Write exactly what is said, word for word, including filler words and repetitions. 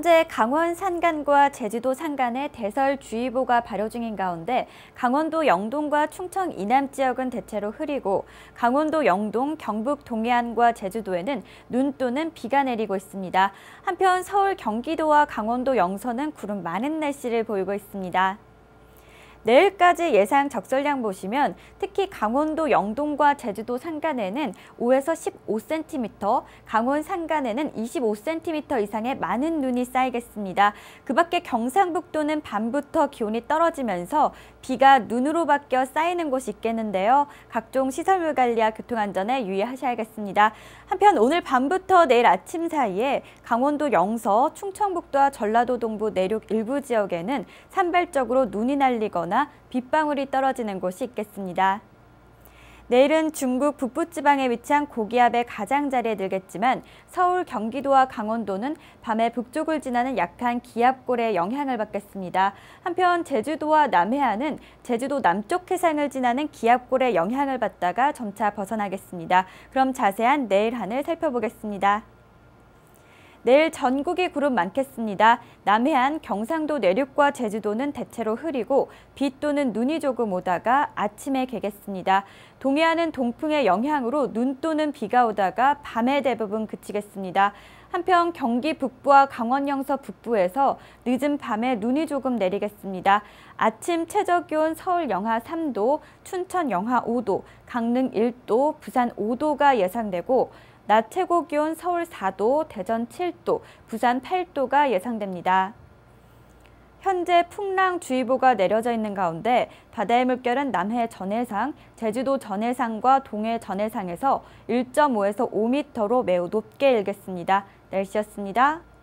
현재 강원 산간과 제주도 산간에 대설주의보가 발효 중인 가운데 강원도 영동과 충청 이남 지역은 대체로 흐리고 강원도 영동, 경북 동해안과 제주도에는 눈 또는 비가 내리고 있습니다. 한편 서울, 경기도와 강원도 영서는 구름 많은 날씨를 보이고 있습니다. 내일까지 예상 적설량 보시면 특히 강원도 영동과 제주도 산간에는 오에서 십오 센티미터, 강원 산간에는 이십오 센티미터 이상의 많은 눈이 쌓이겠습니다. 그 밖에 경상북도는 밤부터 기온이 떨어지면서 비가 눈으로 바뀌어 쌓이는 곳이 있겠는데요. 각종 시설물 관리와 교통안전에 유의하셔야겠습니다. 한편 오늘 밤부터 내일 아침 사이에 강원도 영서, 충청북도와 전라도 동부 내륙 일부 지역에는 산발적으로 눈이 날리거나 빗방울이 떨어지는 곳이 있겠습니다. 내일은 중국 북부지방에 위치한 고기압의 가장자리에 들겠지만 서울, 경기도와 강원도는 밤에 북쪽을 지나는 약한 기압골의 영향을 받겠습니다. 한편 제주도와 남해안은 제주도 남쪽 해상을 지나는 기압골의 영향을 받다가 점차 벗어나겠습니다. 그럼 자세한 내일 하늘 살펴보겠습니다. 내일 전국이 구름 많겠습니다. 남해안, 경상도 내륙과 제주도는 대체로 흐리고 비 또는 눈이 조금 오다가 아침에 개겠습니다. 동해안은 동풍의 영향으로 눈 또는 비가 오다가 밤에 대부분 그치겠습니다. 한편 경기 북부와 강원 영서 북부에서 늦은 밤에 눈이 조금 내리겠습니다. 아침 최저기온 서울 영하 삼 도, 춘천 영하 오 도, 강릉 일 도, 부산 오 도가 예상되고 낮 최고 기온 서울 사 도, 대전 칠 도, 부산 팔 도가 예상됩니다. 현재 풍랑주의보가 내려져 있는 가운데 바다의 물결은 남해 전해상, 제주도 전해상과 동해 전해상에서 일 점 오에서 오 미터로 매우 높게 일겠습니다. 날씨였습니다.